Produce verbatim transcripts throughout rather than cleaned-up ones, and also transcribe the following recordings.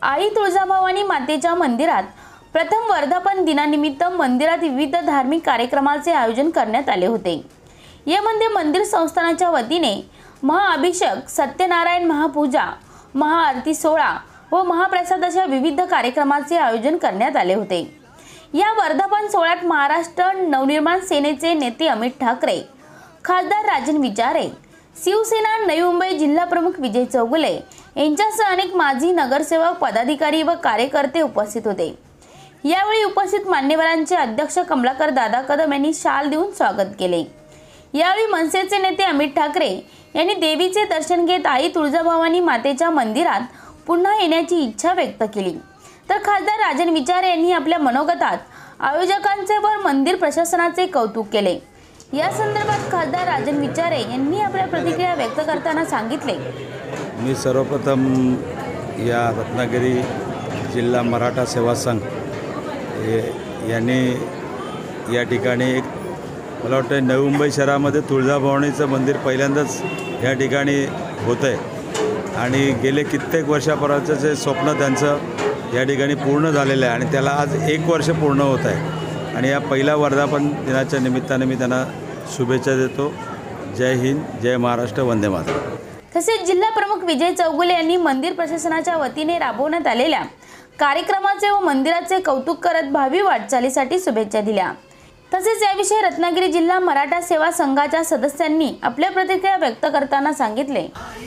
आई तुळजाभवानी मातेच्या मंदिरात प्रथम वर्धापन दिनानिमित्त मंदिरात विविध धार्मिक कार्यक्रमाचे आयोजन करण्यात आले होते। यामध्ये मंदिर संस्थानाच्या वतीने महाअभिषेक, सत्यनारायण महापूजा, महाआरती सोहळा व महाप्रसादाच्या विविध कार्यक्रमाचे आयोजन करण्यात आले होते। या वर्धापन सोहळ्यात महाराष्ट्र नवनिर्माण सेनेचे नेते अमित ठाकरे, खासदार राजन विचारे, शिवसेना नवी मुंबई जिल्हा प्रमुख विजय चौगुले यांच्यासह अनेक माजी नगरसेवक, पदाधिकारी व कार्यकर्ते उपस्थित होते। यावेळी उपस्थित मान्यवरांचे अध्यक्ष कमलाकर दादा कदम यांनी शाल देऊन स्वागत केले। यावेळी मनसेचे नेते अमित ठाकरे यांनी देवीचे दर्शन घेत आई तुळजाभवानी मातेच्या मंदिरात पुन्हा येण्याची इच्छा व्यक्त केली। तर खासदार राजन विचारे यांनी आपल्या मनोगतात आयोजकांचे व मंदिर प्रशासनाचे कौतुक केले। या संदर्भात खासदार राजन विचारे यांनी आपल्या प्रतिक्रिया व्यक्त करताना सांगितले, मी सर्वप्रथम या रत्नागिरी जिल्हा मराठा सेवा संघ यांनी या ठिकाणी एक मला वाटतं नवी मुंबई शहरामध्ये तुळजाभवानीचं मंदिर पहिल्यांदाच या ठिकाणी होतं आहे आणि गेले कित्येक वर्षापर्यंतचं जे स्वप्न त्यांचं या ठिकाणी पूर्ण झालेलं आहे आणि त्याला आज एक वर्ष पूर्ण होत आहे आणि या पहिल्या वर्धापन दिनाच्या निमित्ताने मी त्यांना शुभेच्छा देतो। जय हिंद, जय महाराष्ट्र, वंदे मातरम। तसेच जिल्हा प्रमुख विजय चौगुले यांनी मंदिर प्रशासनाच्या वतीने राबवण्यात आलेल्या कार्यक्रमाचे व मंदिराचे कौतुक करत भावी वाटचालीसाठी शुभेच्छा दिल्या। तसेच याविषयी रत्नागिरी जिल्हा मराठा सेवा संघाच्या सदस्यांनी आपल्या प्रतिक्रिया व्यक्त करताना सांगितले,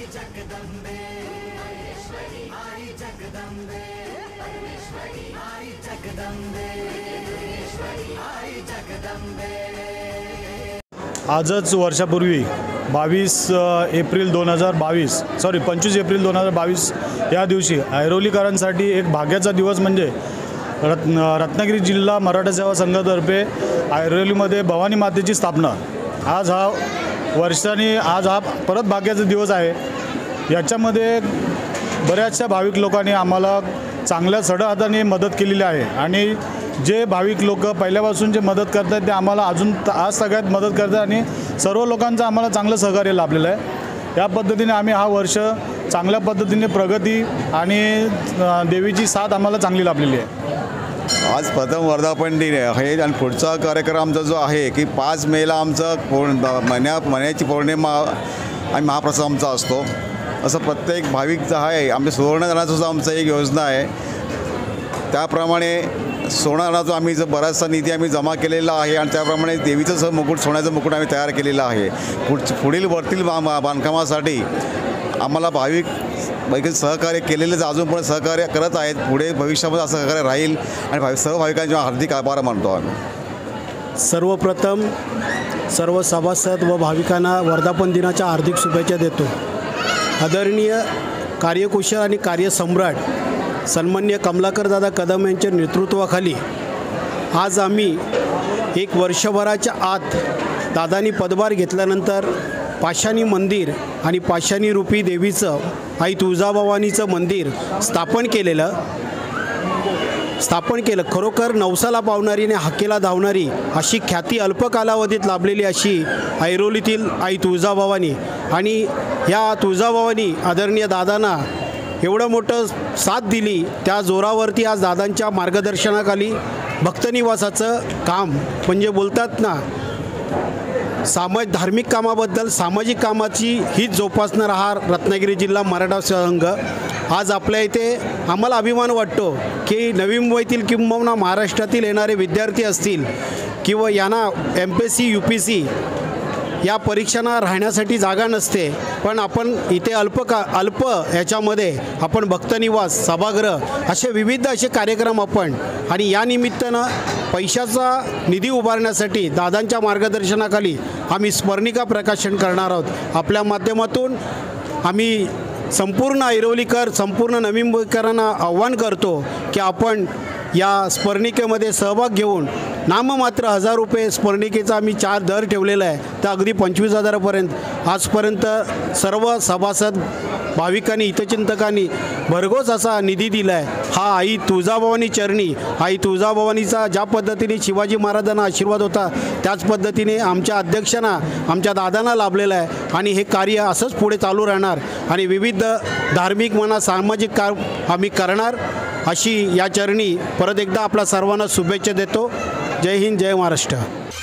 आजच वर्षापूर्वी बावीस एप्रिल दोन हजार बावीस सॉरी पंचवीस एप्रिल दोन हजार बावीस या दिवशी ऐरोलीकरांसाठी एक भाग्याचा दिवस म्हणजे रत्न रत्नागिरी जिल्हा मराठा सेवा संघातर्फे ऐरोलीमध्ये भवानी मातेची स्थापना। आज हा वर्षांनी आज हा परत भाग्याचा दिवस आहे। याच्यामध्ये बऱ्याचशा भाविक लोकांनी आम्हाला चांगल्या सडहाताने मदत केलेली आहे आणि जे भाविक लोक पहिल्यापासून जे मदत करतात ते आम्हाला अजून आज सगळ्यात मदत करतात आणि सर्व लोकांचं आम्हाला चांगलं सहकार्य लाभलेलं आहे। या पद्धतीने आम्ही हा वर्ष चांगल्या पद्धतीने प्रगती आणि देवीची साथ आम्हाला चांगली लाभलेली आहे। आज प्रथम वर्धापन दिन आहे आणि पुढचा कार्यक्रम आमचा जो आहे की पाच मेला आमचा पौर्ण महिन्या महिन्याची पौर्णिमा आणि महाप्रसाद आमचा असतो। असं प्रत्येक भाविकचा आहे। आमच्या सुवर्णदानाचं सुद्धा आमचं एक योजना आहे। त्याप्रमाणे सोनाराचा आम्ही जो बराचसा निधी आम्ही जमा केलेला आहे आणि त्याप्रमाणे देवीचं सह मुकुट सोन्याचं मुकुट आम्ही तयार केलेलं आहे। पुढ पुढील वरतील बा बांधकामासाठी आम्हाला भाविक भाविक सहकार्य केलेलेच अजून पण सहकार्य करत आहेत। पुढे भविष्यामध्ये असं सहकार्य राहील आणि भाविक सर्व भाविकांचे हार्दिक आभार मानतो आम्ही। सर्वप्रथम सर्व सभासद व भाविकांना वर्धापन दिनाच्या हार्दिक शुभेच्छा देतो। आदरणीय कार्यकुशल आणि कार्यसम्राट सन्माननीय कमलाकर दादा कदम यांच्या नेतृत्वाखाली आज आम्ही एक वर्षभराच्या आत दादांनी पदभार घेतल्यानंतर पाषाणी मंदिर आणि पाषाणी रूपी देवीचं आई तुळजाभवानीचं मंदिर स्थापन केलेलं स्थापन केलं खरोखर नवसाला पावणारी आणि हाकेला धावणारी अशी ख्याती अल्प कालावधीत लाभलेली अशी ऐरोलीतील आई तुळजाभवानी आणि या तुळजाभवानी आदरणीय दादांना एवढं मोठं साथ दिली। त्या जोरावरती आज दादांच्या मार्गदर्शनाखाली भक्तनिवासाचं काम म्हणजे बोलतात ना सामाजिक धार्मिक कामाबद्दल सामाजिक कामाची हीच जोपासणारा हा रत्नागिरी जिल्हा मराठा संघ। आज आपल्या इथे आम्हाला अभिमान वाटतो की नवी मुंबईतील किंबहुना महाराष्ट्रातील येणारे विद्यार्थी असतील किंवा यांना M P S C U P S C परीक्षांना राहण्यासाठी जागा नसते, पण आपण इथे अल्प का अल्प याच्यामध्ये आपण भक्तनिवास, सभागृह असे विविध असे कार्यक्रम आपण आणि या निमित्तानं पैशाचा निधी उभारण्यासाठी दादांच्या मार्गदर्शनाखाली आम्ही स्मरणिका प्रकाशन करणार आहोत। आपल्या माध्यमातून आम्ही संपूर्ण ऐरोलीकर संपूर्ण नवी मुंबईकरांना आव्हान करतो की आपण या स्मरणिकेमध्ये सहभाग घेऊन नाममात्र हजार रुपये स्मरणिकेचा आम्ही चार दर ठेवलेला आहे तर अगदी पंचवीस हजारापर्यंत आजपर्यंत सर्व सभासद भाविकांनी हितचिंतकांनी भरघोस असा निधी दिला आहे. हा आई तुळजाभवानी चरणी, आई तुळजाभवानीचा ज्या पद्धतीने शिवाजी महाराजांना आशीर्वाद होता त्याच पद्धतीने आमच्या अध्यक्षांना, आमच्या दादांना लाभलेला आहे. आणि हे कार्य असंच पुढे चालू राहणार आणि विविध धार्मिक म्हणा सामाजिक काम आम्ही करणार अशी या चरणी परत एकदा आपल्या सर्वांना शुभेच्छा देतो. जय हिंद, जय महाराष्ट्र.